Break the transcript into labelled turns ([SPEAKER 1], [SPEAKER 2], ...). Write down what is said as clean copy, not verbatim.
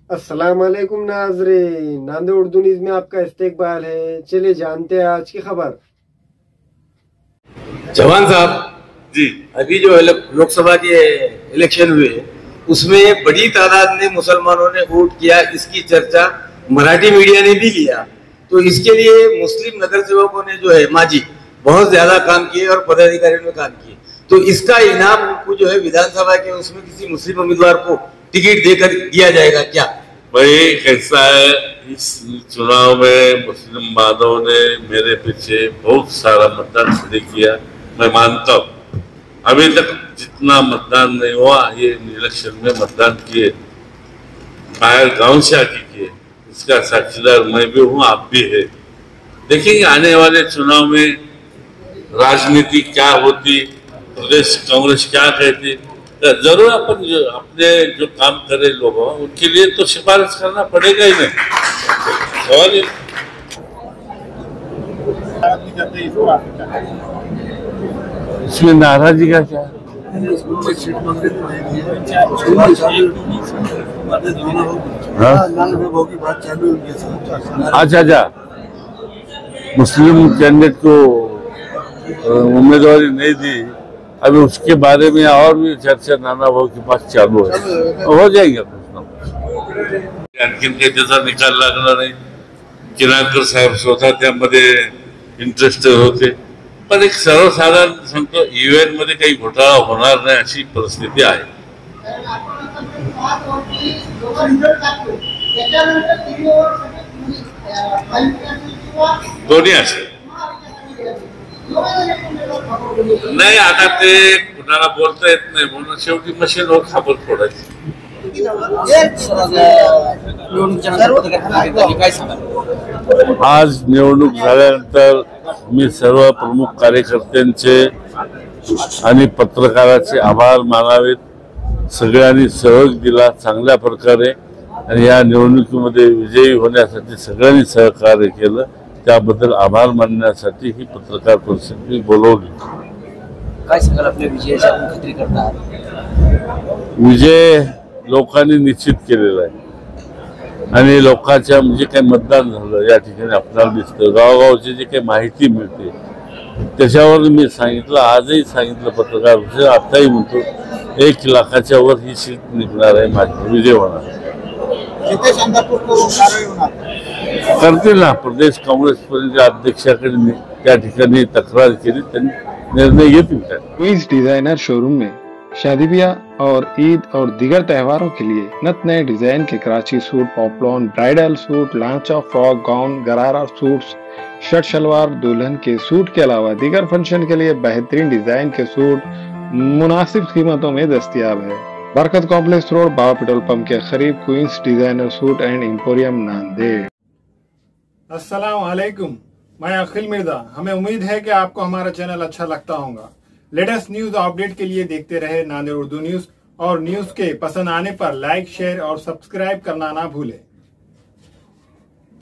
[SPEAKER 1] अस्सलाम वालेकुम नाज़रीन, नांदेड़ उर्दू न्यूज़ में आपका इस्तकबाल है। चलिए जानते हैं आज की खबर।
[SPEAKER 2] जवान साहब
[SPEAKER 3] जी,
[SPEAKER 2] अभी जो लोकसभा के इलेक्शन हुए उसमें बड़ी तादाद में मुसलमानों ने वोट किया, इसकी चर्चा मराठी मीडिया ने भी लिया। तो इसके लिए मुस्लिम नगर सेवकों ने जो है माजी बहुत ज्यादा काम किए और पदाधिकारियों ने काम किए। तो इसका इनाम उनको जो है विधानसभा के उसमें किसी मुस्लिम उम्मीदवार को टिकट देकर दिया जाएगा क्या?
[SPEAKER 3] भाई कैसा है, इस चुनाव में मुस्लिम बांधवों ने मेरे पीछे बहुत सारा मतदान खड़े किया, मैं मानता हूँ। अभी तक जितना मतदान नहीं हुआ ये इलेक्शन में मतदान किए, बाहर गांव से आके किए, इसका साक्षीदार मैं भी हूँ, आप भी है। देखेंगे आने वाले चुनाव में राजनीति क्या होती, प्रदेश कांग्रेस क्या कहती। तो जरूर अपन जो अपने जो काम करे लोग उनके लिए तो सिफारिश करना पड़ेगा ही नहीं। और
[SPEAKER 4] इसमें नाराजगी का क्या? अच्छा, मुस्लिम कैंडिडेट को उम्मीदवारी नहीं दी, अभी उसके बारे में और भी चर्चा नाना भाऊ के पास चालू है, हो जाएगा कुछ ना कुछ।
[SPEAKER 3] आणखीन काही त्याचा निकाल लागला नाही। किनाळकर साहेब स्वतः त्यामध्ये इंटरेस्टेड होते, पण एक सर्वसाधारण सांगतो ईव्हीएम मध्ये काही घोटाळा होणार नाही अशी परिस्थिती आहे। दोन्ही असे नाही, आता ते कुणाला बोलता येत नाही म्हणून शेवटी मशीनवर खापर फोडायची।
[SPEAKER 4] आज निवडणूक झाल्यानंतर मी सर्व प्रमुख कार्यकर्त्यांचे आणि पत्रकाराचे आभार मानावेत। सगळ्यांनी सहयोग दिला चांगल्या प्रकारे आणि या निवडणुकीमध्ये विजयी होण्यासाठी सगळ्यांनी सहकार्य केलं, त्याबद्दल आभार मानण्यासाठी ही पत्रकार परिषद मी बोलवली।
[SPEAKER 2] काय सांगाल आपल्या विजयाची आपण खात्री करणार?
[SPEAKER 4] विजय लोकांनी निश्चित केलेला आहे आणि लोकांच्या म्हणजे काही मतदान झालं या ठिकाणी आपल्याला दिसतं, गावगावची जी काही माहिती मिळते त्याच्यावर मी सांगितलं, आजही सांगितलं पत्रकार परिषद, आताही म्हणतो 1 लाखाच्या वर ही सीट निघणार आहे, माझी विजय होणार। करतील ना, प्रदेश काँग्रेस अध्यक्षाकडे त्या ठिकाणी तक्रार केली, त्यांनी निर्णय घेतील।
[SPEAKER 5] क्वींस डिजाइनर शोरूम में शादी ब्याह और ईद और दीगर त्योहारों के लिए नत नए डिजाइन के Karachi suit, poplin, bridal suit, लांचा, frock, gown, gharara suits, shirt shalwar, दुल्हन के सूट के अलावा दीगर फंक्शन के लिए बेहतरीन डिजाइन के सूट मुनासिब कीमतों में दस्तयाब है। Barkat complex road, Baba petrol pump के करीब, Queens designer suit and emporium, Nanded.
[SPEAKER 6] अस्सलाम वालेकुम, मैं अखिल मिर्जा। हमें उम्मीद है कि आपको हमारा चैनल अच्छा लगता होगा। लेटेस्ट न्यूज अपडेट के लिए देखते रहे नांदेड़ उर्दू न्यूज, और न्यूज के पसंद आने पर लाइक, शेयर और सब्सक्राइब करना ना भूलें।